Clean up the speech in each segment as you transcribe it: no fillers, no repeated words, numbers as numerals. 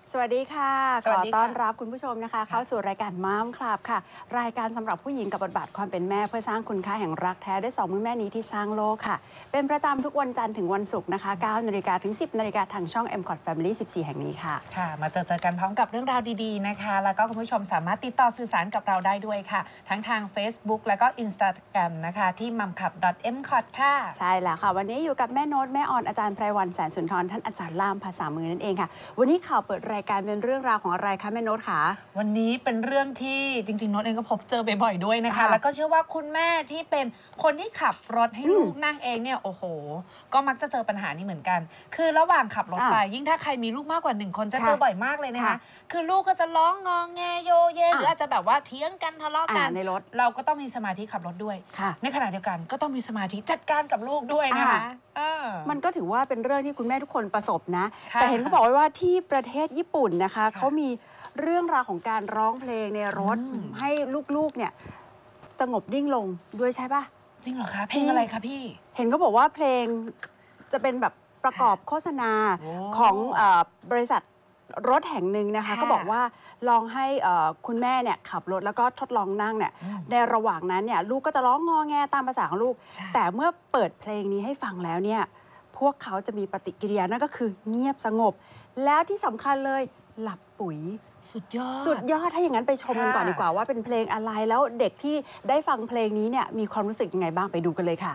สวัสดีค่ะขอต้อนรับคุณผู้ชมนะคะเข้าสู่รายการมัมคลับค่ะรายการสำหรับผู้หญิงกับบทบาทความเป็นแม่เพื่อสร้างคุณค่าแห่งรักแท้ด้วย2มือแม่นี้ที่สร้างโลกค่ะเป็นประจำทุกวันจันทร์ถึงวันศุกร์นะคะ 9 นาฬิกาถึง 10 นาฬิกาทางช่อง MCOT Family 14 แห่งนี้ค่ะค่ะมาเจอกันพร้อมกับเรื่องราวดีๆนะคะแล้วก็คุณผู้ชมสามารถติดต่อสื่อสารกับเราได้ด้วยค่ะทั้งทาง Facebook แล้วก็ Instagram นะคะที่ mamclub.mcot ค่ะใช่แล้วค่ะวันนี้อยู่กับแม่โน้ตแม่ออนอาจารย์ไพรวรรณแสนสุนทรท่านอาจารย์ล่ามภาษามือนั่นเองค่ะวันนี้ข่าวเปิดรายการเป็นเรื่องราวของอะไรคะแม่โน้ตคะวันนี้เป็นเรื่องที่จริงๆโน้ตเองก็พบเจอบ่อยๆด้วยนะคะแล้วก็เชื่อว่าคุณแม่ที่เป็นคนที่ขับรถให้ลูกนั่งเองเนี่ยโอ้โหก็มักจะเจอปัญหานี้เหมือนกันคือระหว่างขับรถไปยิ่งถ้าใครมีลูกมากกว่า1คนจะเจอบ่อยมากเลยนะคะคือลูกก็จะร้องงอแงโยเยหรืออาจจะแบบว่าเถียงกันทะเลาะกันในรถเราก็ต้องมีสมาธิขับรถด้วยในขณะเดียวกันก็ต้องมีสมาธิจัดการกับลูกด้วยนะคะมันก็ถือว่าเป็นเรื่องที่คุณแม่ทุกคนประสบนะแต่เห็นเขาบอกไว้ว่าที่ประเทศญี่ปุ่นนะคะเขามีเรื่องราวของการร้องเพลงในรถให้ลูกๆเนี่ยสงบนิ่งลงด้วยใช่ปะจริงเหรอคะเพลงอะไรคะพี่เห็นเขาบอกว่าเพลงจะเป็นแบบประกอบโฆษณาของบริษัทรถแห่งหนึ่งนะคะก็บอกว่าลองให้คุณแม่เนี่ยขับรถแล้วก็ทดลองนั่งเนี่ยในระหว่างนั้นเนี่ยลูกก็จะร้องงอแงตามภาษาของลูกแต่เมื่อเปิดเพลงนี้ให้ฟังแล้วเนี่ยพวกเขาจะมีปฏิกิริยานั่นก็คือเงียบสงบแล้วที่สำคัญเลยหลับปุ๋ยสุดยอดถ้าอย่างนั้นไปชมกันก่อนดีกว่าว่าเป็นเพลงอะไรแล้วเด็กที่ได้ฟังเพลงนี้เนี่ยมีความรู้สึกยังไงบ้างไปดูกันเลยค่ะ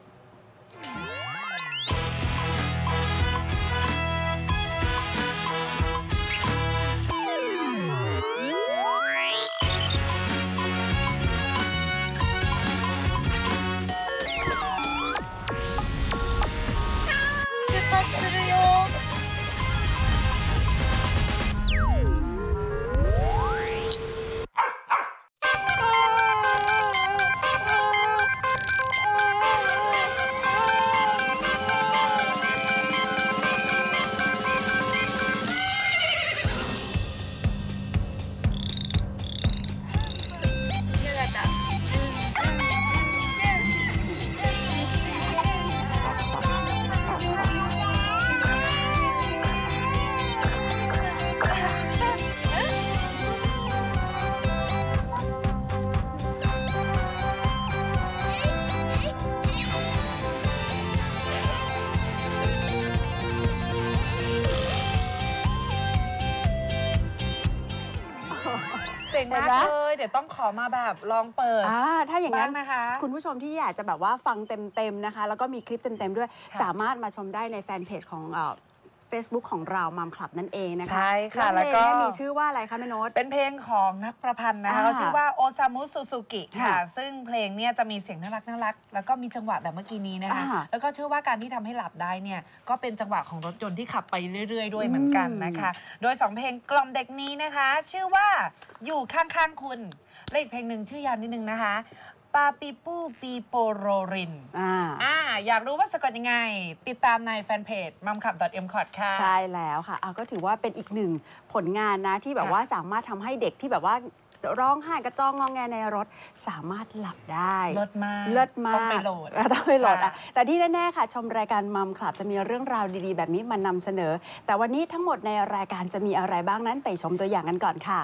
เจ๋งมากเลยเดี๋ยวต้องขอมาแบบลองเปิดถ้าอย่างนั้นนะคะคุณผู้ชมที่อยากจะแบบว่าฟังเต็มๆนะคะแล้วก็มีคลิปเต็มๆด้วยสามารถมาชมได้ในแฟนเพจของFacebook ของเรามัมคลับนั่นเองนะคะใช่ค่ะแล้วก็มีชื่อว่าอะไรคะแม่โน้ตเป็นเพลงของนักประพันธ์นะคะเขาชื่อว่าโอซามุซูซูกิค่ะซึ่งเพลงเนี่ยจะมีเสียงน่ารักแล้วก็มีจังหวะแบบเมื่อกี้นี้นะคะแล้วก็เชื่อว่าการที่ทำให้หลับได้เนี่ยก็เป็นจังหวะของรถยนต์ที่ขับไปเรื่อยๆด้วยเหมือนกันนะคะโดย2เพลงกล่อมเด็กนี้นะคะชื่อว่าอยู่ข้างๆคุณและอีกเพลงหนึ่งชื่อยาวนิดนึงนะคะปาปิปูปีโปโรรินอยากรู้ว่าสะกดยังไงติดตามในแฟนเพจ mamclub.mcot ค่ะใช่แล้วค่ะก็ถือว่าเป็นอีกหนึ่งผลงานนะที่แบบว่าสามารถทำให้เด็กที่แบบว่าร้องไห้กระจ้องงอแงในรถสามารถหลับได้เลิศมากต้องไปโหลดแต่ที่แน่ๆค่ะชมรายการมัมคลับจะมีเรื่องราวดีๆแบบนี้มานำเสนอแต่วันนี้ทั้งหมดในรายการจะมีอะไรบ้างนั้นไปชมตัวอย่างกันก่อนค่ะ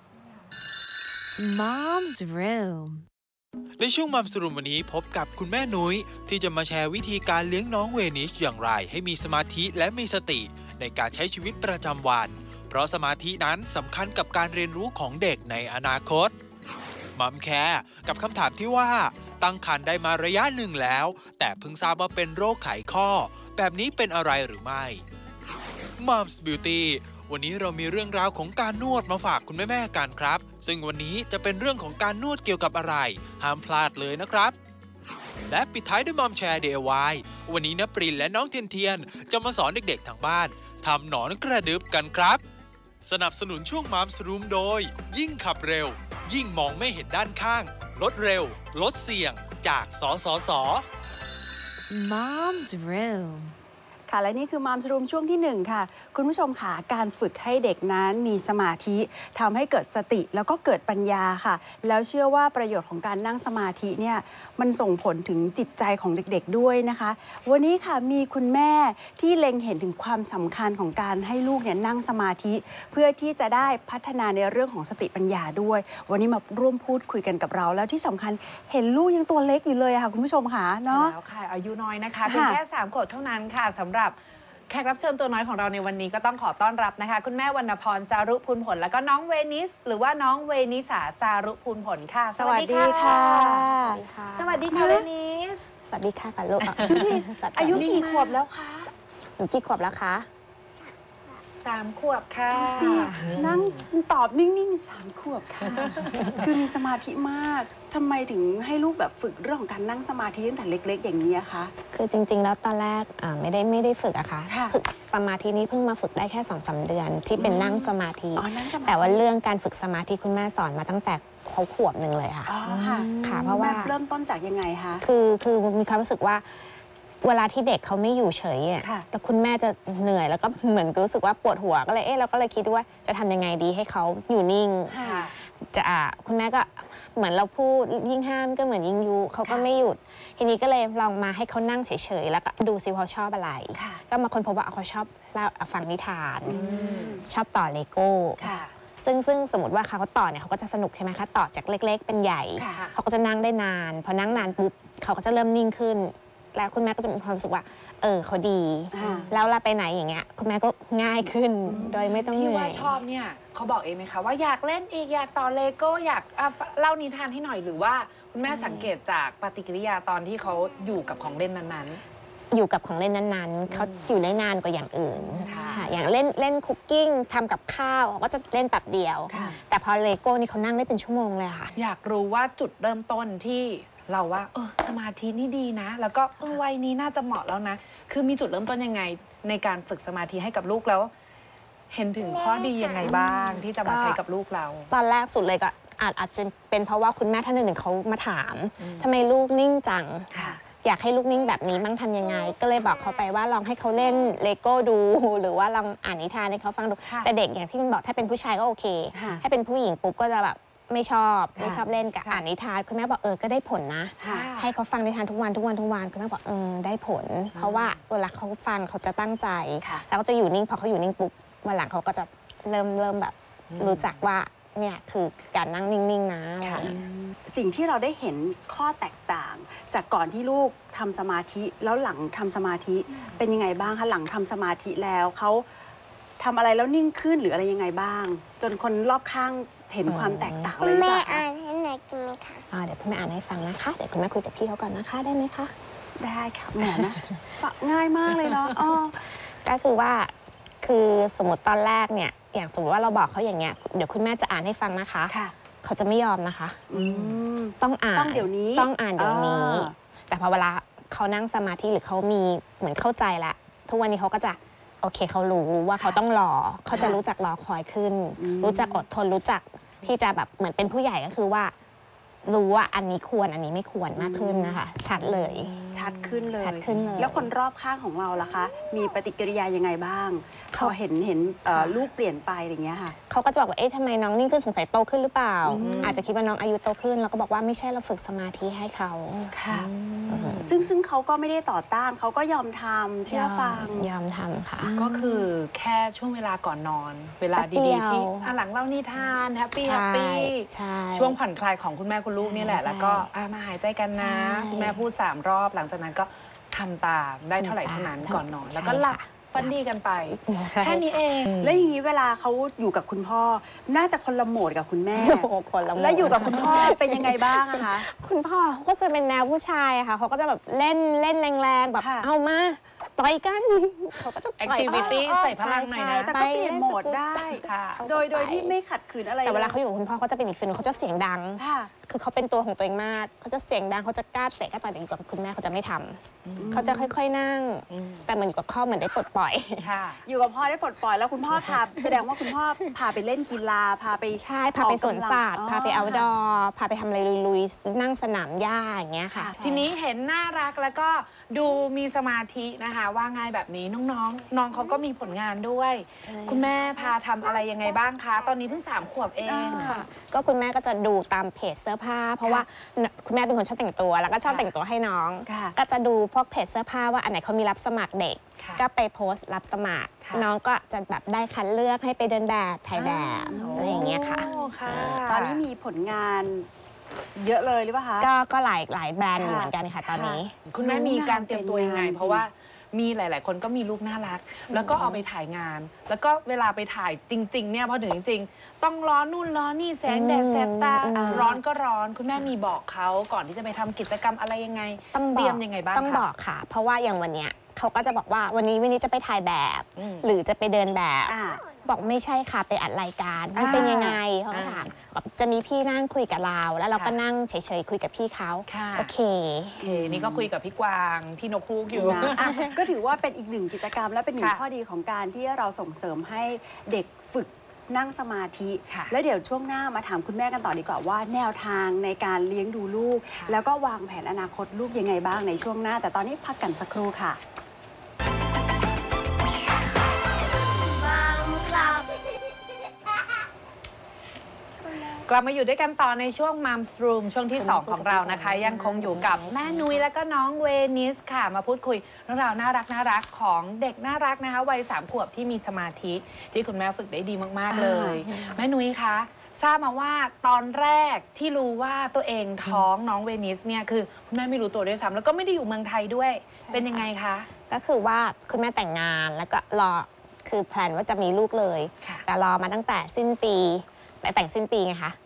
Mom's Room ในช่วงมัมสรุปวันนี้พบกับคุณแม่นุ้ยที่จะมาแชร์วิธีการเลี้ยงน้องเวนิชอย่างไรให้มีสมาธิและมีสติในการใช้ชีวิตประจำวันเพราะสมาธินั้นสำคัญกับการเรียนรู้ของเด็กในอนาคตมัมแคร์กับคำถามที่ว่าตั้งครรภ์ได้มาระยะหนึ่งแล้วแต่เพิ่งทราบว่าเป็นโรคไขข้อแบบนี้เป็นอะไรหรือไม่มัมส์บิวตี้วันนี้เรามีเรื่องราวของการนวดมาฝากคุณแม่ๆกันครับซึ่งวันนี้จะเป็นเรื่องของการนวดเกี่ยวกับอะไรห้ามพลาดเลยนะครับและปิดท้ายด้วยมัมแชร์ DIY วันนี้ณปรินและน้องเทียนจะมาสอนเด็กๆทางบ้านทำหนอนกระดึบกันครับสนับสนุนช่วงมัมส์รูมโดยยิ่งขับเร็วยิ่งมองไม่เห็นด้านข้างลดเร็วลดเสี่ยงจากสสส. Mom's Room ค่ะและนี่คือมัมส์รูมช่วงที่1ค่ะคุณผู้ชมค่ะการฝึกให้เด็กนั้นมีสมาธิทำให้เกิดสติแล้วก็เกิดปัญญาค่ะแล้วเชื่อว่าประโยชน์ของการนั่งสมาธิเนี่ยมันส่งผลถึงจิตใจของเด็กๆด้วยนะคะวันนี้ค่ะมีคุณแม่ที่เล็งเห็นถึงความสำคัญของการให้ลูกเนี่ยนั่งสมาธิเพื่อที่จะได้พัฒนาในเรื่องของสติปัญญาด้วยวันนี้มาร่วมพูดคุยกันกับเราแล้วที่สำคัญเห็นลูกยังตัวเล็กอยู่เลยค่ะคุณผู้ชมค่ะเนาะแล้วค่ะอายุน้อยนะคะเป็นแค่3 ขวบเท่านั้นค่ะสำหรับแขกรับเชิญตัวน้อยของเราในวันนี้ก็ต้องขอต้อนรับนะคะคุณแม่วรรณพรจารุพูนผลแล้วก็น้องเวนิสหรือว่าน้องเวนิสาจารุพูนผลค่ะสวัสดีค่ะสวัสดีค่ะเวนิสสวัสดีค่ะกับลูกอายุกี่ขวบแล้วคะหนูกี่ขวบแล้วคะ 3 ขวบค่ะดูสินั่งตอบนิ่งๆ3 ขวบค่ะคือมีสมาธิมากทำไมถึงให้ลูกแบบฝึกเรื่องของการนั่งสมาธิตั้งแต่เล็กๆอย่างนี้คะคือจริงๆแล้วตอนแรกไม่ได้ฝึกอะค่ะฝึกสมาธินี้เพิ่งมาฝึกได้แค่2-3 เดือนที่เป็นนั่งสมาธิแต่ว่าเรื่องการฝึกสมาธิคุณแม่สอนมาตั้งแต่เขาขวบหนึ่งเลยค่ะค่ะเพราะว่าเริ่มต้นจากยังไงคะคือมีความรู้สึกว่าเวลาที่เด็กเขาไม่อยู่เฉยอ่ะแล้วคุณแม่จะเหนื่อยแล้วก็เหมือนรู้สึกว่าปวดหัวก็เลยเราก็เลยคิดว่าจะทำยังไงดีให้เขาอยู่นิ่งจะคุณแม่ก็เหมือนเราพูดยิ่งห้ามก็เหมือนยิ่งยุเขาก็ไม่หยุดทีนี้ก็เลยลองมาให้เขานั่งเฉยๆแล้วก็ดูซิเขาชอบอะไรก็มาค้นพบว่าเขาชอบเล่าฟังนิทานชอบต่อเลโก้ซึ่งสมมติว่าเขาต่อเนี่ยเขาก็จะสนุกใช่ไหมคะต่อจากเล็กๆเป็นใหญ่เขาก็จะนั่งได้นานพอนั่งนานปุ๊บเขาก็จะเริ่มนิ่งขึ้นแล้วคุณแม่ก็จะมีความรู้สึกว่าเขาดีแล้วเราไปไหนอย่างเงี้ยคุณแม่ก็ง่ายขึ้นโดยไม่ต้องเหนื่อยที่ว่าชอบเนี่ยเขาบอกเองไหมคะว่าอยากเล่นอีกอยากต่อเลโก้อยากเล่านิทานให้หน่อยหรือว่าคุณแม่สังเกตจากปฏิกิริยาตอนที่เขาอยู่กับของเล่นนั้นๆอยู่กับของเล่นนั้นๆเขาอยู่ได้นานกว่าอย่างอื่นค่ะอย่างเล่นคุกกิ้งทำกับข้าวเขาก็จะเล่นแป๊บเดียวแต่พอเลโก้นี่เขานั่งได้เป็นชั่วโมงเลยค่ะอยากรู้ว่าจุดเริ่มต้นที่เราว่าสมาธินี่ดีนะแล้วก็วัยนี้น่าจะเหมาะแล้วนะคือมีจุดเริ่มต้นยังไงในการฝึกสมาธิให้กับลูกแล้วเห็นถึงข้อดียังไงบ้างที่จะมาใช้กับลูกเราตอนแรกสุดเลยก็อาจจะเป็นเพราะว่าคุณแม่ท่านหนึ่งเขามาถามทำไมลูกนิ่งจังอยากให้ลูกนิ่งแบบนี้บ้างทำยังไงก็เลยบอกเขาไปว่าลองให้เขาเล่นเลโก้ดูหรือว่าลองอ่านนิทานให้เขาฟังดูแต่เด็กอย่างที่คุณบอกถ้าเป็นผู้ชายก็โอเคถ้าเป็นผู้หญิงปุ๊บก็จะแบบไม่ชอบเล่นกับอ่านนิทานคุณแม่บอกก็ได้ผลนะให้เขาฟังนิทานทุกวันคุณแม่บอกได้ผลเพราะว่าเวลาเขาฟังเขาจะตั้งใจแล้วก็จะอยู่นิ่งพอเขาอยู่นิ่งปุ๊บวันหลังเขาก็จะเริ่มแบบรู้จักว่าเนี่ยคือการนั่งนิ่งๆนะสิ่งที่เราได้เห็นข้อแตกต่างจากก่อนที่ลูกทำสมาธิแล้วหลังทำสมาธิเป็นยังไงบ้างคะหลังทำสมาธิแล้วเขาทำอะไรแล้วนิ่งขึ้นหรืออะไรยังไงบ้างจนคนรอบข้างเห็นความแตกต่างเลยหรือเปล่าคะแม่อ่านให้หน่อยได้ไหมคะเดี๋ยวคุณแม่อ่านให้ฟังนะคะเดี๋ยวคุณแม่คุยกับพี่เขาก่อนนะคะได้ไหมคะได้ค่ะแหมนะฟังง่ายมากเลยเนาะก็คือว่าคือสมมติตอนแรกเนี่ยอย่างสมมติว่าเราบอกเขาอย่างเงี้ยเดี๋ยวคุณแม่จะอ่านให้ฟังนะคะเขาจะไม่ยอมนะคะต้องอ่านต้องเดี๋ยวนี้ต้องอ่านเดี๋ยวนี้แต่พอเวลาเขานั่งสมาธิหรือเขามีเหมือนเข้าใจละทุกวันนี้เขาก็จะโอเคเขารู้ว่าเขาต้องรอเขาจะรู้จักรอคอยขึ้นรู้จักอดทนรู้จักที่จะแบบเหมือนเป็นผู้ใหญ่ก็คือว่ารู้ว่าอันนี้ควรอันนี้ไม่ควรมากขึ้นนะคะชัดเลยชัดขึ้นเลยแล้วคนรอบข้างของเราล่ะคะมีปฏิกิริยายังไงบ้างเขาเห็นลูกเปลี่ยนไปอย่างเงี้ยค่ะเขาก็จะบอกว่าทำไมน้องนิ่งขึ้นสงสัยโตขึ้นหรือเปล่าอาจจะคิดว่าน้องอายุโตขึ้นแล้วก็บอกว่าไม่ใช่เราฝึกสมาธิให้เขาค่ะซึ่งเขาก็ไม่ได้ต่อต้านเขาก็ยอมทำเชื่อฟังยอมทำค่ะก็คือแค่ช่วงเวลาก่อนนอนเวลาดีๆที่หลังเล่านิทานแฮปปี้ช่วงผ่อนคลายของคุณแม่คุณลูกนี่แหละแล้วก็มาหายใจกันนะคุณแม่พูด3 รอบหลังจากนั้นก็ทำตามได้เท่าไหร่เท่านั้นก่อนนอนแล้วก็หลับฟันดีกันไปแค่นี้เองแล้วอย่างนี้เวลาเขาอยู่กับคุณพ่อน่าจะคนละโหมดกับคุณแม่แล้วอยู่กับคุณพ่อเป็นยังไงบ้างอะคะคุณพ่อก็จะเป็นแนวผู้ชายค่ะเขาก็จะแบบเล่นแรงๆแบบเอามาต่อยกันเขาก็จะแอคทิวิตี้ใส่พลังหน่อยนะแต่ก็เปลี่ยนโหมดได้โดยที่ไม่ขัดขืนอะไรแต่เวลาเขาอยู่กับคุณพ่อเขาจะเป็นอีกฟิลเขาจะเสียงดังคือเขาเป็นตัวของตัวเองมากเขาจะเสียงดังเขาจะกล้าเตะกล้าต่อยอยู่กับคุณแม่เขาจะไม่ทำเขาจะค่อยๆนั่งแต่มันอยู่กับพ่อเหมือนได้ปลดปล่อยอยู่กับพ่อได้ปลดปล่อยแล้วคุณพ่อพาแสดงว่าคุณพ่อพาไปเล่นกีฬาพาไปใช่พาไปสวนสัตว์พาไปเอาท์ดอร์พาไปทำอะไรลุยๆนั่งสนามหญ้าอย่างเงี้ยค่ะทีนี้เห็นน่ารักแล้วก็ดูมีสมาธินะคะว่าง่ายแบบนี้น้องเขาก็มีผลงานด้วย คุณแม่พาทำอะไรยังไงบ้างคะตอนนี้เพิ่ง3 ขวบเองค่ะก็คุณแม่ก็จะดูตามเพจเสื้อผ้าเพราะว่าคุณแม่เป็นคนชอบแต่งตัวแล้วก็ชอบแต่งตัวให้น้องก็จะดูพวกเพจเสื้อผ้าว่าอันไหนเขามีรับสมัครเด็กก็ไปโพสต์รับสมัครน้องก็จะแบบได้คัดเลือกให้ไปเดินแบบถ่ายแบบอะไรอย่างเงี้ยค่ะตอนนี้มีผลงานเยอะเลยหรือเปล่าคะก็หลายแบรนด์เหมือนกันค่ะตอนนี้คุณแม่มีการเตรียมตัวยังไงเพราะว่ามีหลายๆคนก็มีลูกน่ารักแล้วก็เอาไปถ่ายงานแล้วก็เวลาไปถ่ายจริงๆเนี่ยพอถึงจริงๆต้องร้อนนู่นร้อนนี่แสงแดดแสบตาร้อนก็ร้อนคุณแม่มีบอกเขาก่อนที่จะไปทำกิจกรรมอะไรยังไงเตรียมยังไงบ้างต้องบอกค่ะเพราะว่าอย่างวันเนี้ยเขาก็จะบอกว่าวันนี้จะไปถ่ายแบบหรือจะไปเดินแบบบอกไม่ใช่ค่ะไปอัดรายการมันเป็นยังไงเขาถามจะมีพี่นั่งคุยกับเราแล้วเราก็นั่งเฉยๆคุยกับพี่เขาโอเคนี่ก็คุยกับพี่กวางพี่นกฮูกอยู่ก็ถือว่าเป็นอีกหนึ่งกิจกรรมและเป็นหนึ่งข้อดีของการที่เราส่งเสริมให้เด็กฝึกนั่งสมาธิแล้วเดี๋ยวช่วงหน้ามาถามคุณแม่กันต่อดีกว่าว่าแนวทางในการเลี้ยงดูลูกแล้วก็วางแผนอนาคตลูกยังไงบ้างในช่วงหน้าแต่ตอนนี้พักกันสักครู่ค่ะกลับมาอยู่ด้วยกันต่อในช่วง Mom's Room ช่วงที่ 2 ของเรานะคะยังคงอยู่กับแม่นุ้ยและก็น้องเวนิสค่ะมาพูดคุยเรื่องราวน่ารักของเด็กน่ารักนะคะวัย3 ขวบที่มีสมาธิที่คุณแม่ฝึกได้ดีมากๆเลยแม่นุ้ยคะทราบมาว่าตอนแรกที่รู้ว่าตัวเองท้องน้องเวนิสเนี่ยคือคุณแม่ไม่รู้ตัวด้วยซ้ำแล้วก็ไม่ได้อยู่เมืองไทยด้วยเป็นยังไงคะก็คือว่าคุณแม่แต่งงานแล้วก็รอคือแพลนว่าจะมีลูกเลยแต่รอมาตั้งแต่สิ้นปีแต่งสิ้นปีไงคะ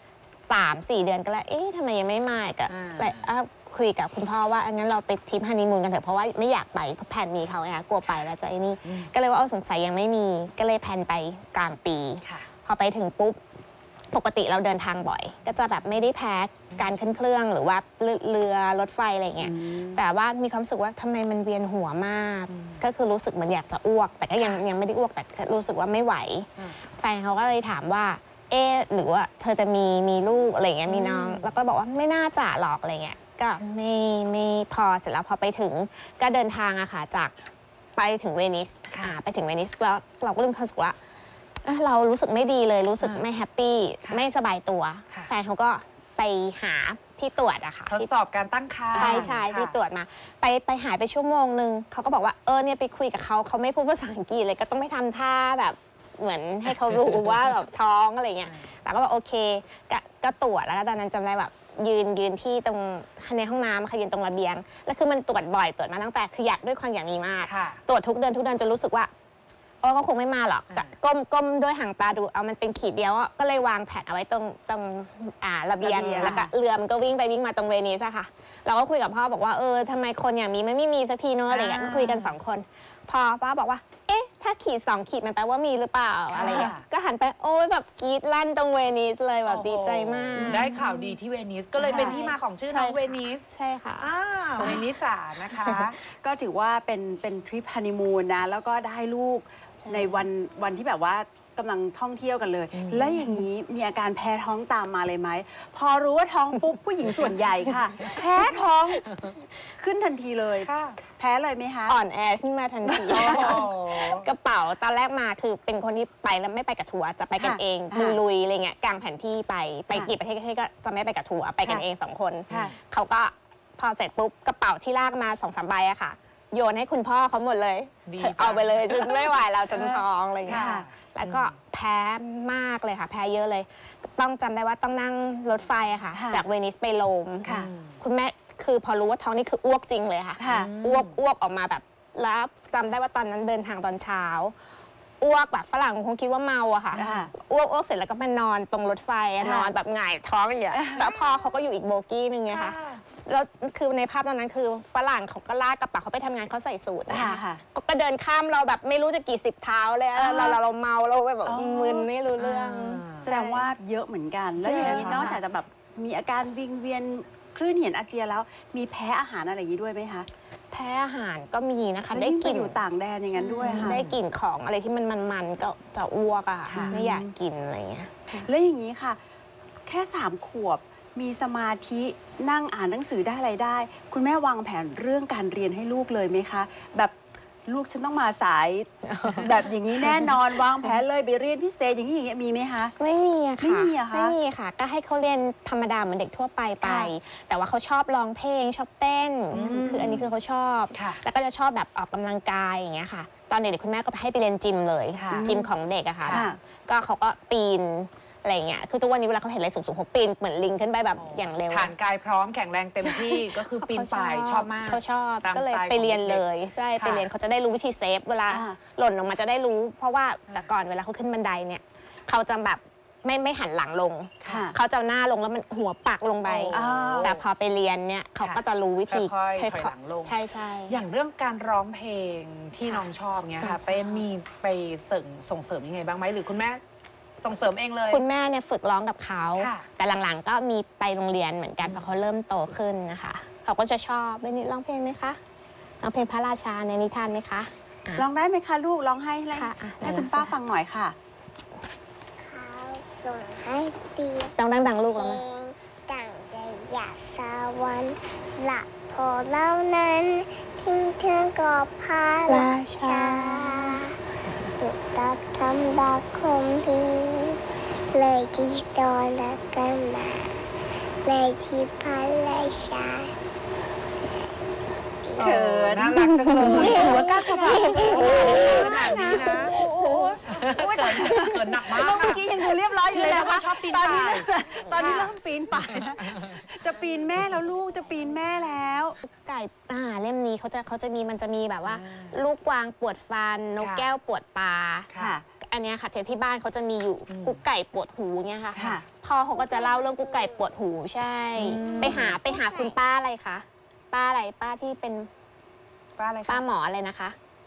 3-4 เดือนก็แล้วทำไมยังไม่มาอีกเลยคุยกับคุณพ่อว่างั้นเราไปทริปฮันนีมูนกันเถอะเพราะว่าไม่อยากไปเพราะแผนมีเขาไงกลัวไปแล้วจะนี่ก็เลยว่าสงสัยยังไม่มีก็เลยแผนไปกลางปีพอไปถึงปุ๊บปกติเราเดินทางบ่อยก็จะแบบไม่ได้แพ้การขึ้นเครื่องหรือว่าเรือรถไฟอะไรเงี้ยแต่ว่ามีความรู้สึกว่าทำไมมันเวียนหัวมากก็คือรู้สึกเหมือนอยากจะอ้วกแต่ก็ยังไม่ได้อ้วกแต่รู้สึกว่าไม่ไหวแฟนเขาก็เลยถามว่าหรือว่าเธอจะมีลูกอะไรเงี้ยมีน้องแล้วก็บอกว่าไม่น่าจะหรอกอะไรเงี้ยก็ไม่พอเสร็จแล้วพอไปถึงก็เดินทางอะค่ะจากไปถึงเวนิสไปถึงเวนิสแล้วเราก็เริ่มรู้สึกว่าเรารู้สึกไม่ดีเลยรู้สึกไม่แฮปปี้ไม่สบายตัวแฟนเขาก็ไปหาที่ตรวจอะค่ะทดสอบการตั้งครรภ์ใช่ที่ตรวจมาไปหายไปชั่วโมงนึงเขาก็บอกว่าเนี่ยไปคุยกับเขาไม่พูดภาษาอังกฤษเลยก็ต้องไปทำท่าแบบเหมือนให้เขารู้ว่าแบบท้องอะไรเงี้ยแต่ก็บอกโอเคก็ตรวจแล้วตอนนั้นจำได้แบบยืนที่ตรงในห้องน้ำค่ะยืนตรงระเบียงแล้วคือมันตรวจบ่อยตรวจมาตั้งแต่คืออยากด้วยความอย่างนี้มากตรวจทุกเดือนจนรู้สึกว่าก็คงไม่มาหรอกแต่ก้มด้วยหางตาดูเอามันเป็นขีดเดียวก็เลยวางแผนเอาไว้ตรงระเบียงแล้วก็เรือมันก็วิ่งไปวิ่งมาตรงเวนิสอะค่ะเราก็คุยกับพ่อบอกว่าทำไมคนอย่างนี้ไม่มีสักทีเนาะอะไรเงี้ยก็คุยกัน2 คนพอป้าบอกว่าถ้าขีด2 ขีดมันแปลว่ามีหรือเปล่าอะไรอย่างเงี้ยก็หันไปแบบกรี๊ดลั่นตรงเวนิสเลยแบบดีใจมากได้ข่าวดีที่เวนิสก็เลยเป็นที่มาของชื่อน้องเวนิสใช่ค่ะเวนิสานะคะก็ถือว่าเป็นทริปฮันนีมูนนะแล้วก็ได้ลูกในวันที่แบบว่ากำลังท่องเที่ยวกันเลยและอย่างนี้มีอาการแพ้ท้องตามมาเลยไหมพอรู้ว่าท้องปุ๊บผู้หญิงส่วนใหญ่ค่ะแพ้ท้องขึ้นทันทีเลยแพ้เลยไหมคะอ่อนแอขึ้นมาทันทีกระเป๋าตอนแรกมาคือเป็นคนที่ไปแล้วไม่ไปกับทัวร์จะไปกันเองลุยอะไรเงี้ยกลางแผนที่ไปกี่ประเทศก็จะไม่ไปกับทัวร์ไปกันเอง2 คนเขาก็พอเสร็จปุ๊บกระเป๋าที่ลากมา2-3 ใบอะค่ะโยนให้คุณพ่อเขาหมดเลยเอาไปเลยฉันไม่ไหวแล้วฉันท้องอะไรเงี้ยแล้วก็แพ้มากเลยค่ะแพ้เยอะเลยต้องจำได้ว่าต้องนั่งรถไฟอะค่ะจากเวนิสไปโรมคุณแม่คือพอรู้ว่าท้องนี่คืออ้วกจริงเลยค่ะอ้วกออกมาแบบแล้วจำได้ว่าตอนนั้นเดินทางตอนเช้าอ้วกแบบฝรั่งคงคิดว่าเมาอะค่ะอ้วกเสร็จแล้วก็มานอนตรงรถไฟนอนแบบหงายท้องอย่างเงี้ยแล้วพ่อเขาก็อยู่อีกโบกี้นึงไงคะแล้วคือในภาพตอนนั้นคือฝรั่งเขาก็ลากกระเป๋าเขาไปทำงานเขาใส่สูทนะคะก็เดินข้ามเราแบบไม่รู้จะกี่10 เท้าเลยเราเมาเราแบบมึนไม่รู้เรื่องแสดงว่าเยอะเหมือนกันแล้วอย่างนี้นอกจากจะแบบมีอาการวิงเวียนคลื่นเห็นอาเจียนแล้วมีแพ้อาหารอะไรอย่างนี้ด้วยไหมคะแพ้อาหารก็มีนะคะได้กลิ่นอยู่ต่างแดนอย่างนั้นด้วยค่ะได้กลิ่นของอะไรที่มันก็จะอ้วกอะไม่อยากกินอะไรเงี้ยแล้วอย่างนี้ค่ะแค่3 ขวบมีสมาธินั่งอ่านหนังสือได้อะไรได้คุณแม่วางแผนเรื่องการเรียนให้ลูกเลยไหมคะแบบลูกฉันต้องมาสาย แบบอย่างนี้แน่นอนวางแผนเลยไปเรียนพิเศษอย่างนี้มีไหมคะไม่มีอะค่ะไม่มีอะคะไม่มีค่ะก็ให้เขาเรียนธรรมดาเหมือนเด็กทั่วไปแต่ว่าเขาชอบร้องเพลงชอบเต้นคืออันนี้คือเขาชอบแล้วก็จะชอบแบบออกกำลังกายอย่างเงี้ยค่ะตอนเด็กๆคุณแม่ก็ให้ไปเรียนจิมเลยจิมของเด็กอะค่ะก็เขาก็ปีนอะไรเงี้ยคือทุกวันนี้เวลาเขาเห็นอะไรสูงๆเขาปีนเหมือนลิงขึ้นไปแบบอย่างเร็วฐานกายพร้อมแข็งแรงเต็มที่ก็คือปีนป่ายชอบมากเขาชอบก็เลยไปเรียนเลยใช่ไปเรียนเขาจะได้รู้วิธีเซฟเวลาหล่นออกมาจะได้รู้เพราะว่าแต่ก่อนเวลาเขาขึ้นบันไดเนี่ยเขาจะแบบไม่หันหลังลงเขาจะหน้าลงแล้วมันหัวปักลงไปแต่พอไปเรียนเนี่ยเขาก็จะรู้วิธีค่อยๆหลังลงใช่อย่างเรื่องการร้องเพลงที่น้องชอบเงี้ยค่ะเป้มีไปส่งเสริมยังไงบ้างไหมหรือคุณแม่ส่งเสริมเองเลยคุณแม่เนี่ยฝึกร้องกับเขาแต่หลังๆก็มีไปโรงเรียนเหมือนกันพอเขาเริ่มโตขึ้นนะคะเขาก็จะชอบเบนนี่ร้องเพลงไหมคะร้องเพลงพระราชาในนิทานไหมคะร้องได้ไหมคะลูกร้องให้คุณป้าฟังหน่อยค่ะเขาส่งให้ตีต้องดังๆลูกร้องต่างใจอยากสวรรค์หลับพอเล่านั้นทิ้งเธอกับพระราชาตุตัดทำบาคมทีเลยที่ตอนละกันมาเลยที่พระราชาเขินน่ารักจังเลยหัวก้าวขนาดนี้นะเขินหนักมากเมื่อกี้ยังดูเรียบร้อยอยู่เลยว่าชอบปีนป่ายตอนนี้เริ่มปีนป่ายจะปีนแม่แล้วลูกจะปีนแม่แล้วไก่เล่มนี้เขาจะมีแบบว่าลูกกวางปวดฟันนกแก้วปวดตาอันนี้ค่ะที่บ้านเขาจะมีอยู่กุ๊กไก่ปวดหูเงี้ยค่ะพ่อเขาก็จะเล่าเรื่องกุ๊กไก่ปวดหูใช่ไปหาคุณป้าอะไรคะป้าอะไรป้าที่เป็นป้าหมออะไรนะคะ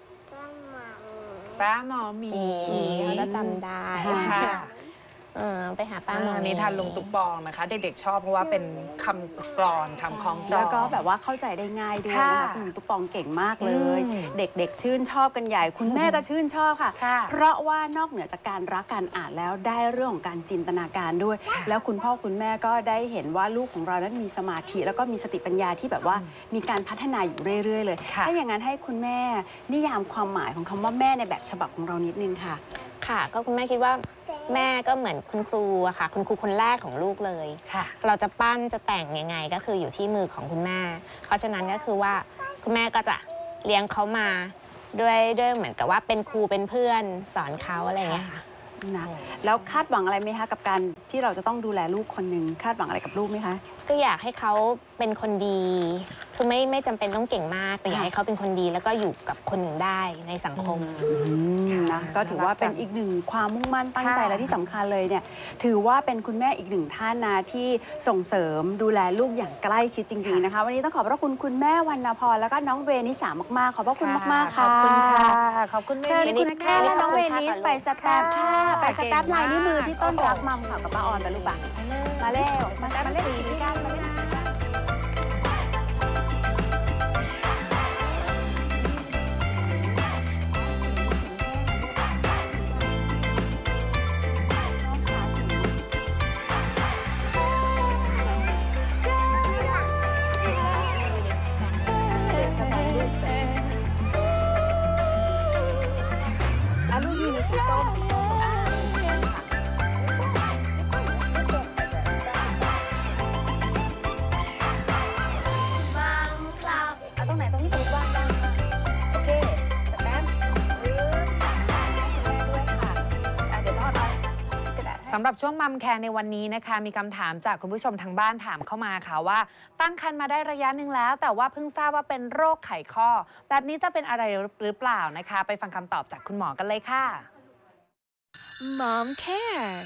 ป้าหมอมีเขาจะจำได้ไปหาป้าหมอนิทานลุงตุ๊กปองนะคะเด็กๆชอบเพราะว่าเป็นคำกลอนคำคล้องจองแล้วก็แบบว่าเข้าใจได้ง่ายด้วยนะคะคุณลุงตุ๊กปองเก่งมากเลยเด็กๆชื่นชอบกันใหญ่คุณแม่ก็ชื่นชอบค่ะเพราะว่านอกเหนือจากการรักการอ่านแล้วได้เรื่องของการจินตนาการด้วยแล้วคุณพ่อคุณแม่ก็ได้เห็นว่าลูกของเรานั้นมีสมาธิแล้วก็มีสติปัญญาที่แบบว่ามีการพัฒนาอยู่เรื่อยๆเลยถ้าอย่างนั้นให้คุณแม่นิยามความหมายของคำว่าแม่ในแบบฉบับของเรานิดนึงค่ะค่ะก็คุณแม่คิดว่าแม่ก็เหมือนคุณครูอะค่ะคุณครูคนแรกของลูกเลยเราจะปั้นจะแต่งยังไงก็คืออยู่ที่มือของคุณแม่เพราะฉะนั้นก็คือว่าคุณแม่ก็จะเลี้ยงเขามาด้วยเหมือนกับว่าเป็นครูเป็นเพื่อนสอนเขาอะไรอย่างเงี้ยค่ะนะแล้วคาดหวังอะไรไหมคะกับการที่เราจะต้องดูแลลูกคนหนึ่งคาดหวังอะไรกับลูกไหมคะก็อยากให้เขาเป็นคนดีคือไม่จำเป็นต้องเก่งมากแต่อยากให้เขาเป็นคนดีแล้วก็อยู่กับคนอื่นได้ในสังคมนะก็ถือว่าเป็นอีกหนึ่งความมุ่งมั่นตั้งใจและที่สำคัญเลยเนี่ยถือว่าเป็นคุณแม่อีกหนึ่งท่านนะที่ส่งเสริมดูแลลูกอย่างใกล้ชิดจริงๆนะคะวันนี้ต้องขอบพระคุณคุณแม่วรรณพรแล้วก็น้องเวนิสามากๆขอบพระคุณมากๆค่ะขอบคุณค่ะขอบคุณเชิญคุณแม่และน้องเวนิสไปสแตมป์ค่ะไปสแตมป์ลายนิ้วมือที่ต้นรักมัมค่ะกับป้าออนไปลูกบ่ะมาเร็วสแตมป์สีกันมาเล่นลูกยีมีสีส้มตรงไหนตรงนี้ตรงว่างได้โอเคสแตมป์ด้วยค่ะเดี๋ยวพ่อเอาสำหรับช่วงมัมแคร์ในวันนี้นะคะมีคำถามจากคุณผู้ชมทางบ้านถามเข้ามาค่ะว่าตั้งครรภ์มาได้ระยะหนึ่งแล้วแต่ว่าเพิ่งทราบว่าเป็นโรคไขข้อแบบนี้จะเป็นอะไรหรือเปล่านะคะไปฟังคำตอบจากคุณหมอกันเลยค่ะมัมแคร์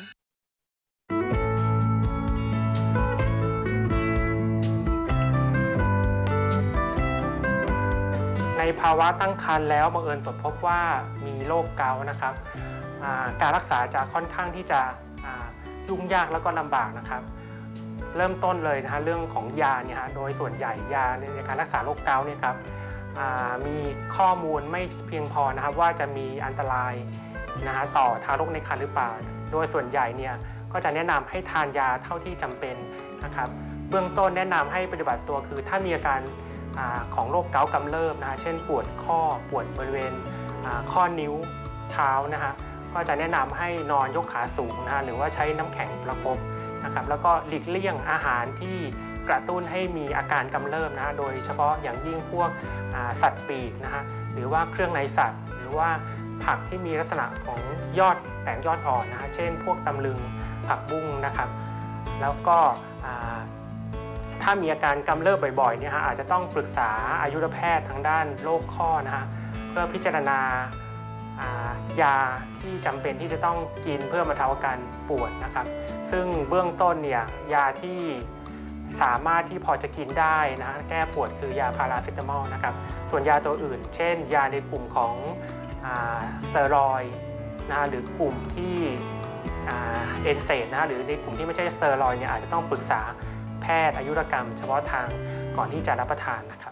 ในภาวะตั้งครรภ์แล้วบังเอิญตรวจพบว่ามีโรคเกาต์นะครับการรักษาจะค่อนข้างที่จะยุ่งยากแล้วก็ลำบากนะครับเริ่มต้นเลยนะฮะเรื่องของยาเนี่ยฮะโดยส่วนใหญ่ยาในการรักษาโรคเกาต์เนี่ยครับมีข้อมูลไม่เพียงพอนะครับว่าจะมีอันตรายนะฮะต่อทารกในครรภ์หรือเปล่าโดยส่วนใหญ่เนี่ยก็จะแนะนำให้ทานยาเท่าที่จำเป็นนะครับเบื้องต้นแนะนำให้ปฏิบัติตัวคือถ้ามีอาการของโรคเกาต์กำเริบนะฮะเช่นปวดข้อปวดบริเวณข้อนิ้วเท้านะฮะก็จะแนะนำให้นอนยกขาสูงนะฮะหรือว่าใช้น้ำแข็งประคบนะครับแล้วก็หลีกเลี่ยงอาหารที่กระตุ้นให้มีอาการกำเริบนะฮะโดยเฉพาะอย่างยิ่งพวกสัตว์ปีกนะฮะหรือว่าเครื่องในสัตว์หรือว่าผักที่มีลักษณะของยอดแตกยอดอ่อนนะฮะเช่นพวกตำลึงผักบุ้งนะครับแล้วก็ถ้ามีอาการกำเริบบ่อยๆเนี่ยฮะอาจจะต้องปรึกษาอายุรแพทย์ทางด้านโรคข้อนะฮะเพื่อพิจารณายาที่จำเป็นที่จะต้องกินเพื่อบรรเทาอาการปวดนะครับซึ่งเบื้องต้นเนี่ยยาที่สามารถที่พอจะกินได้นะแก้ปวดคือยาพาราเซตามอลนะครับส่วนยาตัวอื่นเช่นยาในกลุ่มของสเตียรอยด์นะหรือกลุ่มที่เอนเซดนะหรือในกลุ่มที่ไม่ใช่สเตียรอยด์เนี่ยอาจจะต้องปรึกษาแพทย์อายุรกรรมเฉพาะทางก่อนที่จะรับประทานนะครับ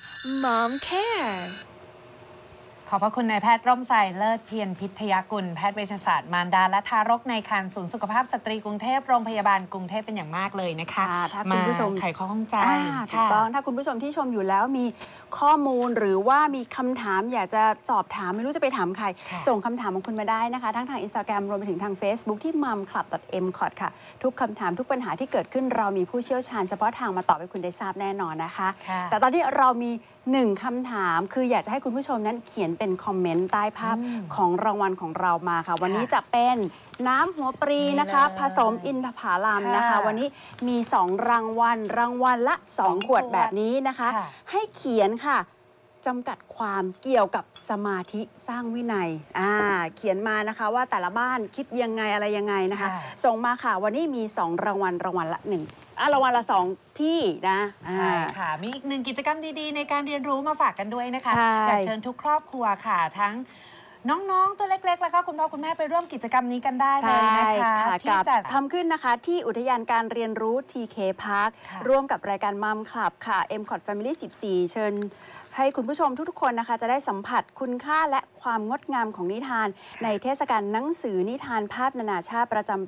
Mom Care ขอบพระคุณนายแพทย์ร่มไทรเลิศเพียรพิทยากุลแพทย์เวชศาสตร์มารดาและทารกในครรภ์ศูนย์สุขภาพสตรีกรุงเทพโรงพยาบาลกรุงเทพเป็นอย่างมากเลยนะคะถ้าคุณผู้ชมไขข้อข้องใจถูกต้องถ้าคุณผู้ชมที่ชมอยู่แล้วมีข้อมูลหรือว่ามีคำถามอยากจะสอบถามไม่รู้จะไปถามใครส่งคำถามของคุณมาได้นะคะทั้งทาง Instagram รวมไปถึงทาง Facebook ที่ momclub.mcot ค่ะทุกคำถามทุกปัญหาที่เกิดขึ้นเรามีผู้เชี่ยวชาญเฉพาะทางมาตอบให้คุณได้ทราบแน่นอนนะคะแต่ตอนนี้เรามี1คำถามคืออยากจะให้คุณผู้ชมนั้นเขียนเป็นคอมเมนต์ใต้ภาพของรางวัลของเรามาค่ะวันนี้จะเป็นน้ำหัวปรีนะคะผสมอินทผลัมนะคะวันนี้มี2รางวัลรางวัลละ2ขวดแบบนี้นะคะให้เขียนค่ะจำกัดความเกี่ยวกับสมาธิสร้างวินัยเขียนมานะคะว่าแต่ละบ้านคิดยังไงอะไรยังไงนะคะส่งมาค่ะวันนี้มี2รางวัลรางวัลละ1รางวัลละ2ที่นะใช่ค่ะมีอีก1กิจกรรมดีๆในการเรียนรู้มาฝากกันด้วยนะคะอยากเชิญทุกครอบครัวค่ะทั้งน้องๆตัวเล็กๆแล้วก็คุณพ่อคุณแม่ไปร่วมกิจกรรมนี้กันได้เลยนะคะที่จะทำขึ้นนะคะที่อุทยานการเรียนรู้ TK Park ร่วมกับรายการ Mom Club ค่ะ MCOT Family 14 เชิญให้คุณผู้ชมทุกๆคนนะคะจะได้สัมผัสคุณค่าและความงดงามของนิทานในเทศกาลหนังสือนิทานภาพนานาชาติประจำปี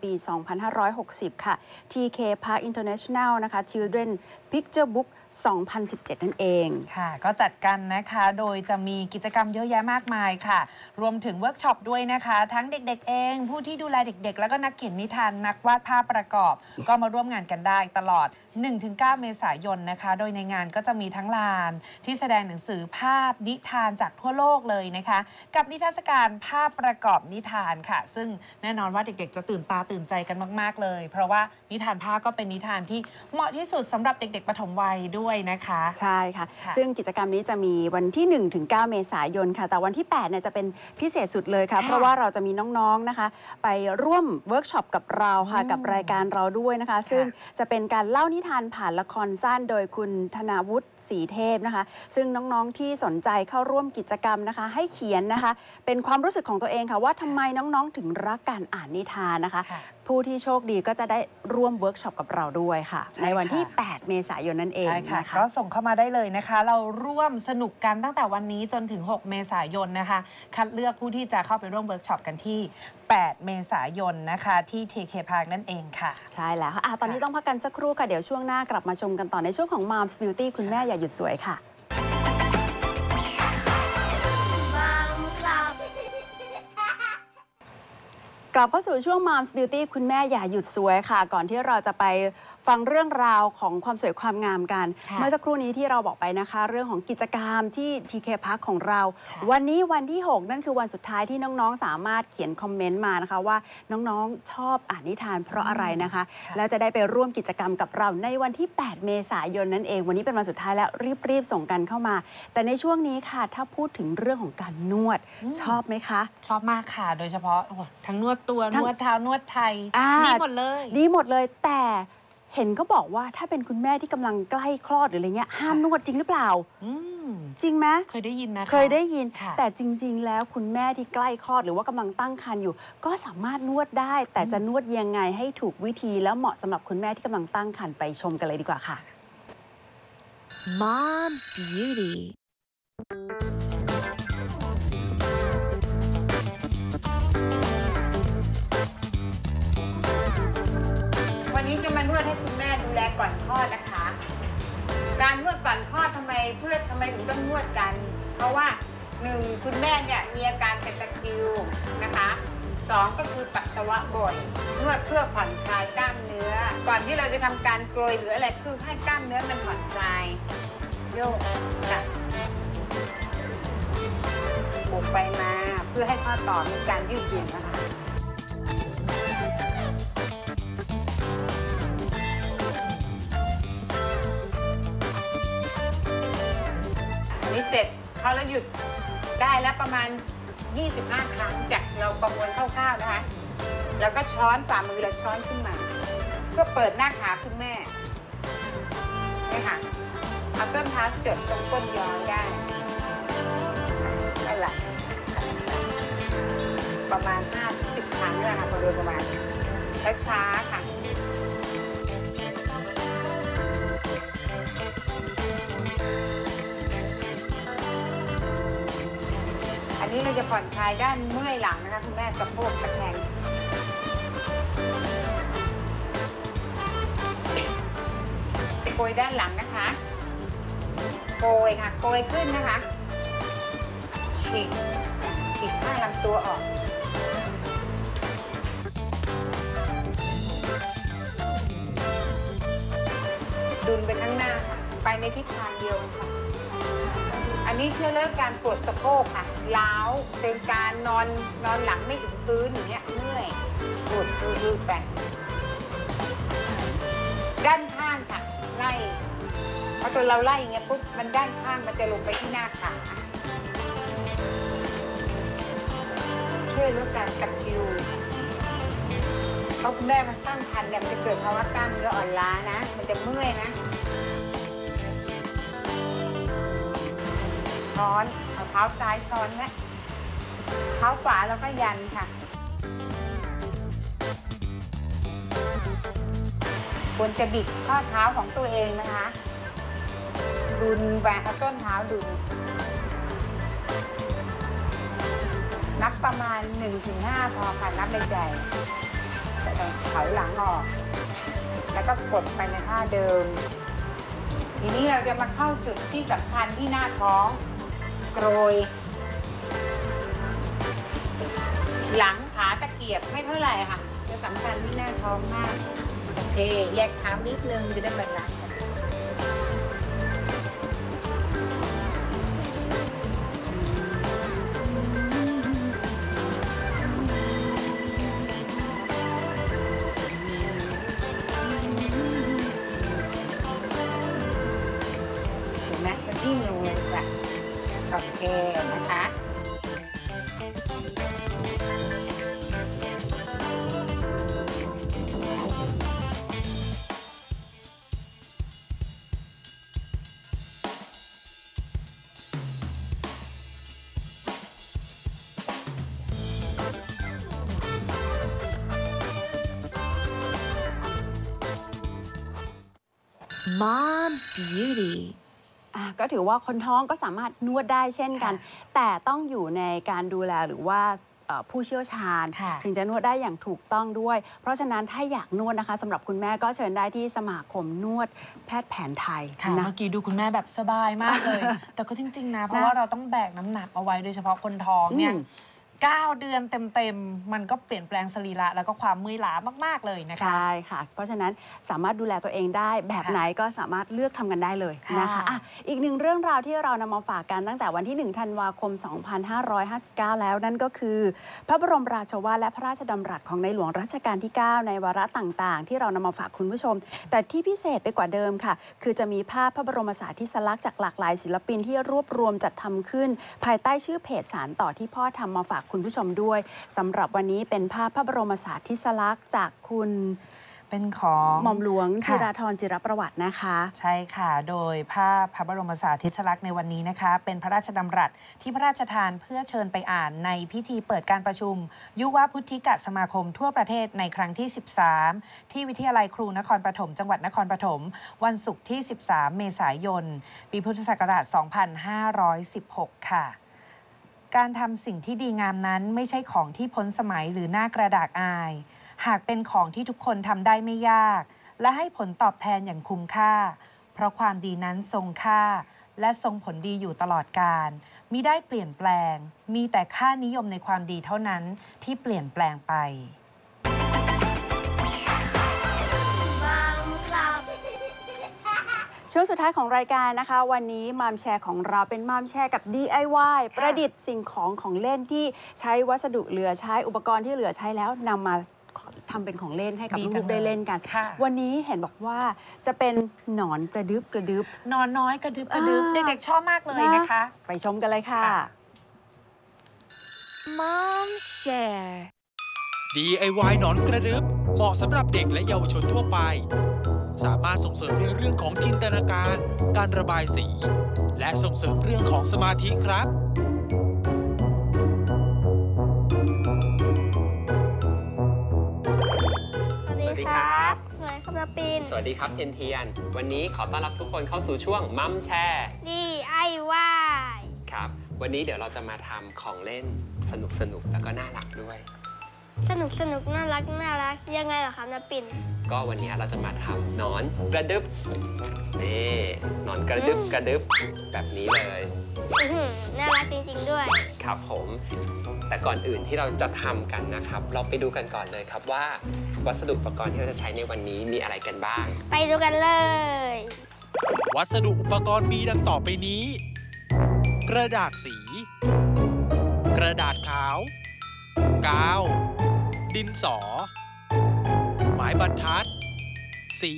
2560 ค่ะ TK Park International นะคะ Children Picture Book 2017 นั่นเองค่ะก็จัดกันนะคะโดยจะมีกิจกรรมเยอะแยะมากมายค่ะรวมถึงเวิร์กช็อปด้วยนะคะทั้งเด็กๆเองผู้ที่ดูแลเด็กๆแล้วก็นักเขียนนิทานนักวาดภาพประกอบก็มาร่วมงานกันได้ตลอด 1-9 เมษายนนะคะโดยในงานก็จะมีทั้งลานที่แสดงหนังสือภาพนิทานจากทั่วโลกเลยนะคะกับนิทรรศการภาพประกอบนิทานค่ะซึ่งแน่นอนว่าเด็กๆจะตื่นตาตื่นใจกันมากๆเลยเพราะว่านิทานภาพก็เป็นนิทานที่เหมาะที่สุดสำหรับเด็กๆปฐมวัยด้วยนะคะใช่ค่ะซึ่งกิจกรรมนี้จะมีวันที่ 1-9 เมษายนค่ะแต่วันที่8เนี่ยจะเป็นพิเศษสุดเลยค่ะเพราะว่าเราจะมีน้องๆนะคะไปร่วมเวิร์กช็อปกับเราค่ะกับรายการเราด้วยนะคะซึ่งจะเป็นการเล่านิทานผ่านละครสั้นโดยคุณธนาวุฒิศรีเทพนะคะซึ่งน้องๆที่สนใจเข้าร่วมกิจกรรมนะคะให้เขียนนะคะเป็นความรู้สึกของตัวเองค่ะว่าทำไมน้องๆถึงรักการอ่านนิทานนะคะผู้ที่โชคดีก็จะได้ร่วมเวิร์กช็อปกับเราด้วยค่ะในวันที่8 เมษายนนั่นเองนะคะก็ส่งเข้ามาได้เลยนะคะเราร่วมสนุกกันตั้งแต่วันนี้จนถึง6 เมษายนนะคะคัดเลือกผู้ที่จะเข้าไปร่วมเวิร์กช็อปกันที่8 เมษายนนะคะที่ TK Park นั่นเองค่ะใช่แล้วค่ะตอนนี้ต้องพักกันสักครู่ค่ะเดี๋ยวช่วงหน้ากลับมาชมกันต่อในช่วงของ Mom's Beauty คุณแม่อย่าหยุดสวยค่ะกลับเข้าสู่ช่วง Mom's Beauty คุณแม่อย่าหยุดสวยค่ะก่อนที่เราจะไปฟังเรื่องราวของความสวยความงามกันเมื่อสักครู่นี้ที่เราบอกไปนะคะเรื่องของกิจกรรมที่ TK Park ของเราวันนี้วันที่6นั่นคือวันสุดท้ายที่น้องๆสามารถเขียนคอมเมนต์มานะคะว่าน้องๆชอบอ่านนิทานเพราะอะไรนะคะแล้วจะได้ไปร่วมกิจกรรมกับเราในวันที่8 เมษายนนั่นเองวันนี้เป็นวันสุดท้ายแล้วรีบส่งกันเข้ามาแต่ในช่วงนี้ค่ะถ้าพูดถึงเรื่องของการนวดชอบไหมคะชอบมากค่ะโดยเฉพาะทั้งนวดตัวนวดเท้านวดไทยดีหมดเลยแต่เห็นเขาบอกว่าถ้าเป็นคุณแม่ที่กำลังใกล้คลอดหรืออะไรเงี้ยห้ามนวดจริงหรือเปล่าจริงไหมเคยได้ยินนะคะเคยได้ยินแต่จริงๆแล้วคุณแม่ที่ใกล้คลอดหรือว่ากำลังตั้งครรภ์อยู่ก็สามารถนวดได้แต่จะนวดยังไงให้ถูกวิธีแล้วเหมาะสำหรับคุณแม่ที่กำลังตั้งครรภ์ไปชมกันเลยดีกว่าค่ะ Mom's Beauty วันนี้จะมานวดให้คุณแม่ดูแลก่อนคลอดนะคะการนวดก่อนคลอดทำไมถึงต้องนวดกันเพราะว่า1คุณแม่เนี่ยมีอาการเป็นตะคริวนะคะ2ก็คือปัสสาวะบ่อยนวดเพื่อผ่อนคลายกล้ามเนื้อก่อนที่เราจะทำการโกยหรืออะไรคือให้กล้ามเนื้อมันผ่อนคลายโยกค่ะบุกไปมาเพื่อให้ข้อต่อมีการยืดหยุ่นนะคะอันนี้เสร็จเขาแล้วหยุดได้แล้วประมาณ25 ครั้งจากเราประมวลคร่าวๆนะคะแล้วก็ช้อนฝ่ามือเราช้อนขึ้นมาเพื่อเปิดหน้าขาคุณแม่นี่ค่ะเอาต้นเท้าจดตรงก้นย้อนได้นั่นแหละประมาณ5-10 ครั้งนี่แหละค่ะโดยประมาณช้าๆค่ะอันนี้เราจะผ่อนคลายด้านเมื่อยหลังนะคะคุณแม่สะโพกตะแคงโกยด้านหลังนะคะโกยค่ะโกยขึ้นนะคะฉีกข้างลำตัวออกดุลไปข้างหน้าค่ะไปในทิศทางเดียวค่ะอันนี้ช่วยลดการปวดสะโพกค่ะล้าวเป็นการนอนหลังไม่ถึงพื้นอย่างเงี้ยเมื่อยปวดยืดไปด้านข้างค่ะไล่พอตัวเราไล่อย่างเงี้ยปุ๊บมันด้านข้างมันจะลงไปที่หน้าขาช่วยลดการตะคริวเพราะคุณแม่มันตั้งครรภ์เนี่ยมันจะเกิดภาวะกล้ามเนื้ออ่อนล้านะมันจะเมื่อยนะช้อนเอาเท้าซ้ายช้อนนะเท้าขวาแล้วก็ยันค่ะควรจะบิดข้อเท้าของตัวเองนะคะดุลไปเอาต้นเท้าดุลนับประมาณ 1-5 พอค่ะนับในใจถอยหลังออกแล้วก็กดไปในท่าเดิมทีนี้เราจะมาเข้าจุดที่สำคัญที่หน้าท้องโกยหลังขาตะเกียบไม่เท่าไหร่ค่ะจะสำคัญที่หน้าท้องมากโอเคแยกเท้านิดนึงจะได้บาลานซ์กันเห็นไหมมันยิ่งลงเลยจ้ะโอเคนะคะ Mom's Beauty ก็ถือว่าคนท้องก็สามารถนวดได้เช่นกัน แต่ต้องอยู่ในการดูแลหรือว่าผู้เชี่ยวชาญถึงจะนวดได้อย่างถูกต้องด้วย เพราะฉะนั้นถ้าอยากนวดนะคะสำหรับคุณแม่ก็เชิญได้ที่สมาคมนวดแพทย์แผนไทยค่ะนะเมื่อกี้ดูคุณแม่แบบสบายมากเลย แต่ก็จริงๆนะเพราะว่าเราต้องแบกน้ำหนักเอาไว้โดยเฉพาะคนท้องเนี่ย9 เดือนเต็มๆมันก็เปลี่ยนแปลงสรีระแล้วก็ความเมื่อยล้ามากๆเลยนะคะใช่ค่ะเพราะฉะนั้นสามารถดูแลตัวเองได้แบบไหนก็สามารถเลือกทำกันได้เลยนะคะอีกหนึ่งเรื่องราวที่เรานำมาฝากกันตั้งแต่วันที่ 1 ธันวาคม 2559 แล้วนั่นก็คือพระบรมราโชวาทและพระราชดำรัสของในหลวงรัชกาลที่ 9 ในวาระต่างๆที่เรานำมาฝากคุณผู้ชมแต่ที่พิเศษไปกว่าเดิมค่ะคือจะมีภาพพระบรมสารีริกลักษณ์จากหลากหลายศิลปินที่รวบรวมจัดทำขึ้นภายใต้ชื่อเพจสารต่อที่พ่อทำมาฝากคุณผู้ชมด้วยสำหรับวันนี้เป็นภาพพระบรมสารีริลักษณ์จากคุณเป็นของหม่อมหลวงจิราธรจิรประวัตินะคะใช่ค่ะโดยภาพพระบรมสารีริลักษณ์ในวันนี้นะคะเป็นพระราชดำรัสที่พระราชทานเพื่อเชิญไปอ่านในพิธีเปิดการประชุมยุวพุทธิกสมาคมทั่วประเทศในครั้งที่ 13ที่วิทยาลัยครูนครปฐมจังหวัดนครปฐมวันศุกร์ที่ 13 เมษายนปีพุทธศักราช 2516 ค่ะการทำสิ่งที่ดีงามนั้นไม่ใช่ของที่พ้นสมัยหรือน่ากระดากอายหากเป็นของที่ทุกคนทำได้ไม่ยากและให้ผลตอบแทนอย่างคุ้มค่าเพราะความดีนั้นทรงค่าและทรงผลดีอยู่ตลอดกาลมิได้เปลี่ยนแปลงมีแต่ค่านิยมในความดีเท่านั้นที่เปลี่ยนแปลงไปช่วงสุดท้ายของรายการนะคะวันนี้มัมแชร์ของเราเป็นมัมแชร์กับ DIY ประดิษฐ์สิ่งของเล่นที่ใช้วัสดุเหลือใช้อุปกรณ์ที่เหลือใช้แล้วนำมาทำเป็นของเล่นให้กับลูกๆได้เล่นกันวันนี้เห็นบอกว่าจะเป็นหนอนกระดึบหนอนน้อยกระดึบเด็กๆชอบมากเลยนะคะไปชมกันเลยค่ะ Mom Share DIY หนอนกระดึบเหมาะสำหรับเด็กและเยาวชนทั่วไปสามารถส่งเสริมในเรื่องของจินตนาการการระบายสีและส่งเสริมเรื่องของสมาธิครับสวัสดีครับสวัสดีครับนาปินสวัสดีครับเทียนวันนี้ขอต้อนรับทุกคนเข้าสู่ช่วงมัมแชร์ DIY ครับวันนี้เดี๋ยวเราจะมาทำของเล่นสนุกแล้วก็น่ารักด้วยสนุกน่ารักยังไงเหรอครับนาปินก็วันนี้เราจะมาทำหนอนกระดึบนี่หนอนกระดึบแบบนี้เลยน่ารักจริงๆด้วยครับผมแต่ก่อนอื่นที่เราจะทำกันนะครับเราไปดูกันก่อนเลยครับว่าวัสดุอุปกรณ์ที่เราจะใช้ในวันนี้มีอะไรกันบ้างไปดูกันเลยวัสดุอุปกรณ์มีดังต่อไปนี้กระดาษสีกระดาษขาวกาวดินสอไม้บรรทัดสี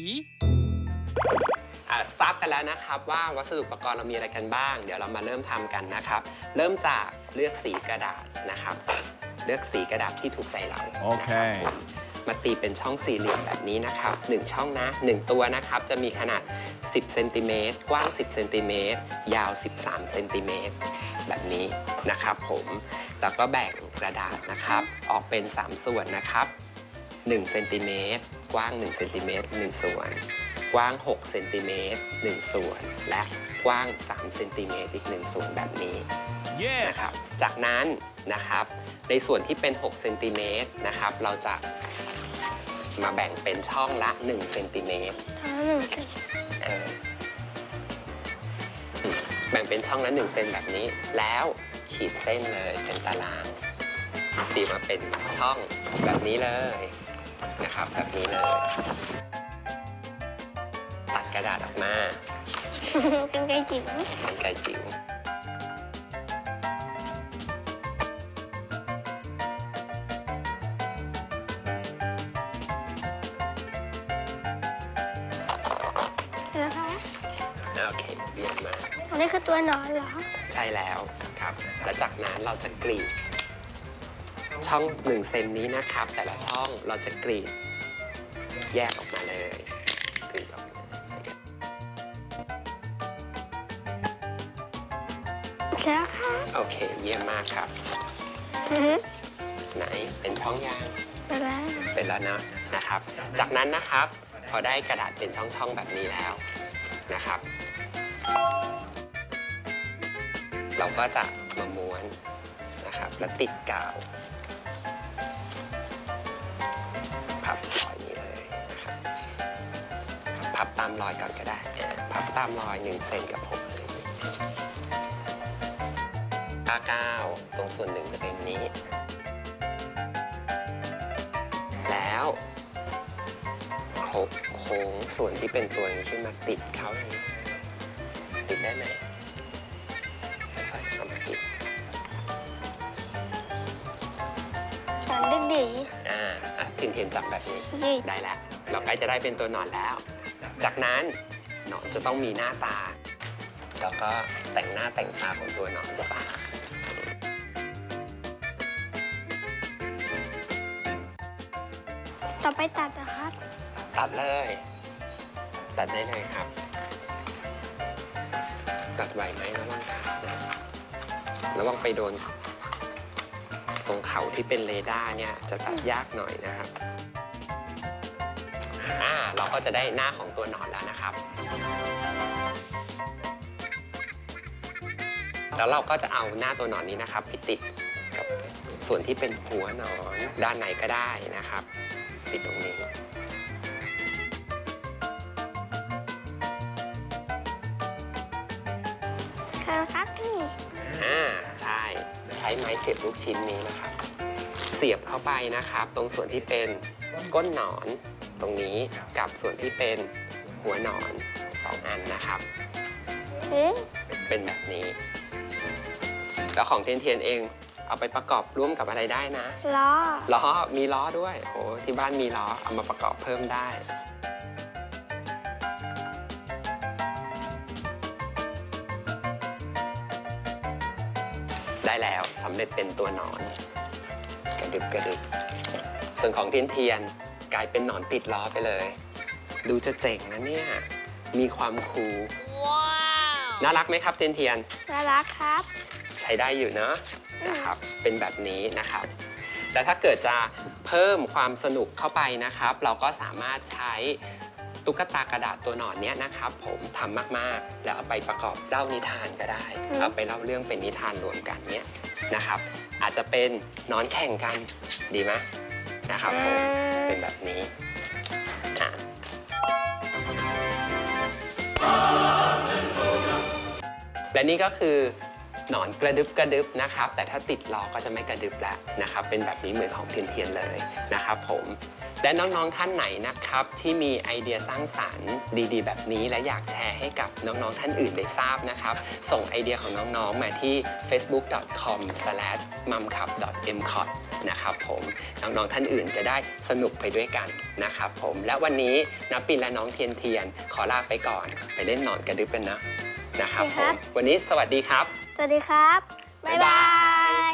ทราบกันแล้วนะครับว่าวัสดุอุปกรณ์เรามีอะไรกันบ้างเดี๋ยวเรามาเริ่มทำกันนะครับเริ่มจากเลือกสีกระดาษนะครับเลือกสีกระดาษที่ถูกใจเราโอเคมาตีเป็นช่องสี่เหลี่ยมแบบนี้นะครับ1ช่องนะ1ตัวนะครับจะมีขนาด10เซนติเมตรกว้าง10เซนติเมตรยาว13เซนติเมตรแบบนี้นะครับผมแล้วก็แบ่งกระดาษนะครับออกเป็น3ส่วนนะครับ1เซนติเมตรกว้าง1เซนติเมตร1ส่วนกว้าง6เซนติเมตร1ส่วนและกว้าง3เซนติเมตรอีก1ส่วนแบบนี้นะครับจากนั้นนะครับในส่วนที่เป็น6เซนติเมตรนะครับเราจะมาแบ่งเป็นช่องละ1เซนติเมตรแบ่งเป็นช่องละ1เซนแบบนี้แล้วขีดเส้นเลยเป็นตารางตีมาเป็นช่องแบบนี้เลยนะครับแบบนี้เลยตัดกระดาษออกมากรรไกรจิ๋วโอเคเยี่ยมมากอันนี้คือตัวหนอนเหรอใช่แล้วครับและจากนั้นเราจะกรีดช่อง1เซนนี้นะครับแต่ละช่องเราจะกรีดแยกออกมาเลยกรีดออกมาใช่ค่ะโอเคเยี่ยมมากครับไหนเป็นช่องยางเป็นแล้วนะครับจากนั้นนะครับพอได้กระดาษเป็นช่องๆแบบนี้แล้วนะครับเราก็จะมาม้วนนะครับแล้วติดกาวพับรอยนี้เลยนะครับพับตามรอยก่อนก็ได้พับตามรอย1เซนกับ6เซนผ้ากาวตรงส่วน1เซนนี้แล้วโค้งส่วนที่เป็นตัวนี้ขึ้นมาติดเขาอย่างนี้ติดได้ไหมค่อยๆเอามาติดดีเทียนจับแบบนี้ได้แล้วเราใกล้จะได้เป็นตัวหนอนแล้วจากนั้นหนอนจะต้องมีหน้าตาแล้วก็แต่งหน้าแต่งตาของตัวหนอนซะต่อไปตัดนะครับตัดเลยตัดได้เลยครับตัดไหวไหมระวังขาระวังไปโดนตรงเขาที่เป็นเรดาร์เนี่ยจะตัดยากหน่อยนะครับเราก็จะได้หน้าของตัวหนอนแล้วนะครับแล้วเราก็จะเอาหน้าตัวหนอนนี้นะครับไปติดกับส่วนที่เป็นหัวหนอนด้านในก็ได้นะครับติดตรงนี้ช้ไม้เสียบลูกชิ้นนี้นะครับเสียบเข้าไปนะครับตรงส่วนที่เป็นก้นหนอนตรงนี้กับส่วนที่เป็นหัวหนอน2 อันนะครับเป็นแบบนี้แล้วของเทียนเองเอาไปประกอบร่วมกับอะไรได้นะล้อมีล้อด้วยโอ้ที่บ้านมีล้อเอามาประกอบเพิ่มได้แล้วสำเร็จเป็นตัวหนอนกระดึบส่วนของเทียนกลายเป็นหนอนติดล้อไปเลยดูจะเจ๋งนะเนี่ยมีความคูลน่ารักไหมครับเทียนน่ารักครับใช้ได้อยู่เนาะนะครับเป็นแบบนี้นะครับแต่ถ้าเกิดจะเพิ่มความสนุกเข้าไปนะครับเราก็สามารถใช้ตุ๊กตากระดาษตัวหนอนเนี้ยนะครับผมทำมากๆแล้วเอาไปประกอบเล่านิทานก็ได้เอาไปเล่าเรื่องเป็นนิทานรวมกันเนี้ยนะครับอาจจะเป็นหนอนแข่งกันดีไหมนะครับผมเป็นแบบนี้และนี่ก็คือหนอนกระดึบนะครับแต่ถ้าติดล้อก็จะไม่กระดึบแล้วนะครับเป็นแบบนี้เหมือนของเทียนเลยนะครับผมและน้องๆท่านไหนนะครับที่มีไอเดียสร้างสรรค์ดีๆแบบนี้และอยากแชร์ให้กับน้องๆท่านอื่นได้ทราบนะครับส่งไอเดียของน้องๆมาที่ facebook.com/mumcup.mcot นะครับผมน้องๆท่านอื่นจะได้สนุกไปด้วยกันนะครับผมและวันนี้ณปิ่นและน้องเทียนขอลาไปก่อนไปเล่นหนอนกระดึบกันนะครับผมวันนี้สวัสดีครับสวัสดีครับบ๊ายบาย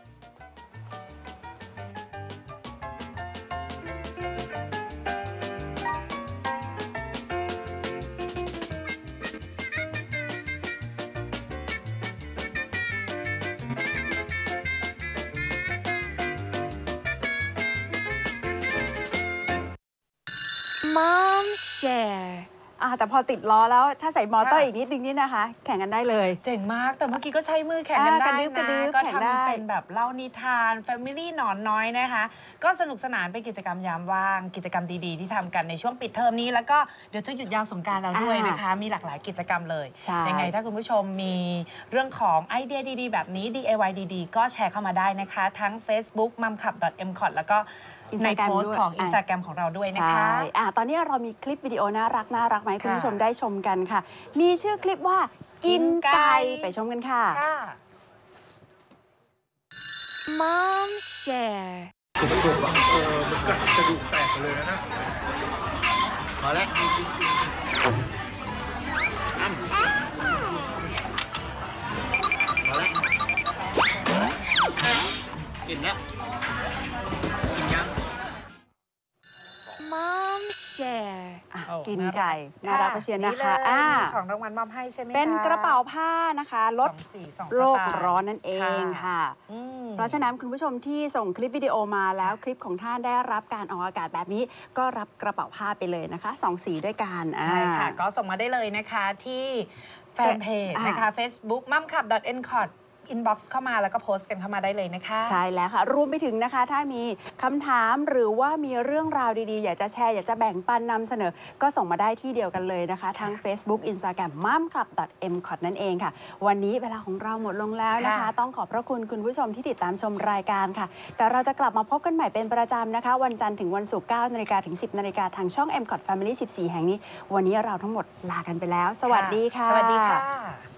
Mom Share แต่พอติดล้อแล้วถ้าใส่มอเตอร์อีกนิดนึงนี่นะคะแข่งกันได้เลยเจ๋งมากแต่เมื่อกี้ก็ใช้มือแข่งกันได้นะก็ทำเป็นแบบเล่านิทาน Family หนอนน้อยนะคะก็สนุกสนานเป็นกิจกรรมยามว่างกิจกรรมดีๆที่ทำกันในช่วงปิดเทอมนี้แล้วก็เดี๋ยวจะหยุดยาวสงกรานต์เราด้วยนะคะมีหลากหลายกิจกรรมเลยยังไงถ้าคุณผู้ชมมีเรื่องของไอเดียดีๆแบบนี้ DIY ดีๆก็แชร์เข้ามาได้นะคะทั้ง Facebook mumcup.mcot แล้วก็ในโพสต์ของ Instagram ของเราด้วยนะคะตอนนี้เรามีคลิปวิดีโอน่ารักมาให้คุณผู้ชมได้ชมกันค่ะมีชื่อคลิปว่ากินไก่ไปชมกันค่ะ Mom Share มันกัดกระดูกแตกไปเลยนะพอแล้วกินแล้วกินยัง Mom Share กินไก่น่ารักเชียวนะคะของรางวัลมอบให้ใช่ไหมคะเป็นกระเป๋าผ้านะคะลดโลกร้อนนั่นเองค่ะเพราะฉะนั้นคุณผู้ชมที่ส่งคลิปวิดีโอมาแล้วคลิปของท่านได้รับการออกอากาศแบบนี้ก็รับกระเป๋าผ้าไปเลยนะคะ2 สีด้วยกันใช่ค่ะก็ส่งมาได้เลยนะคะที่แฟนเพจนะคะ Facebook mumcup.mcotอินบ็อกซ์เข้ามาแล้วก็โพสต์กันเข้ามาได้เลยนะคะใช่แล้วค่ะรวมไปถึงนะคะถ้ามีคำถามหรือว่ามีเรื่องราวดีๆอยากจะแชร์อยากจะแบ่งปันนำเสนอก็ส่งมาได้ที่เดียวกันเลยนะคะทั้ง Facebook Instagram mumcup.mcot นั่นเองค่ะวันนี้เวลาของเราหมดลงแล้วนะคะต้องขอบพระคุณคุณผู้ชมที่ติดตามชมรายการค่ะแต่เราจะกลับมาพบกันใหม่เป็นประจำนะคะวันจันทร์ถึงวันศุกร์ 9 นาฬิกาถึง 10 นาฬิกาทางช่อง mcot Family 14 แห่งนี้วันนี้เราทั้งหมดลากันไปแล้วสวัสดีค่ะสวัสดีค่ะ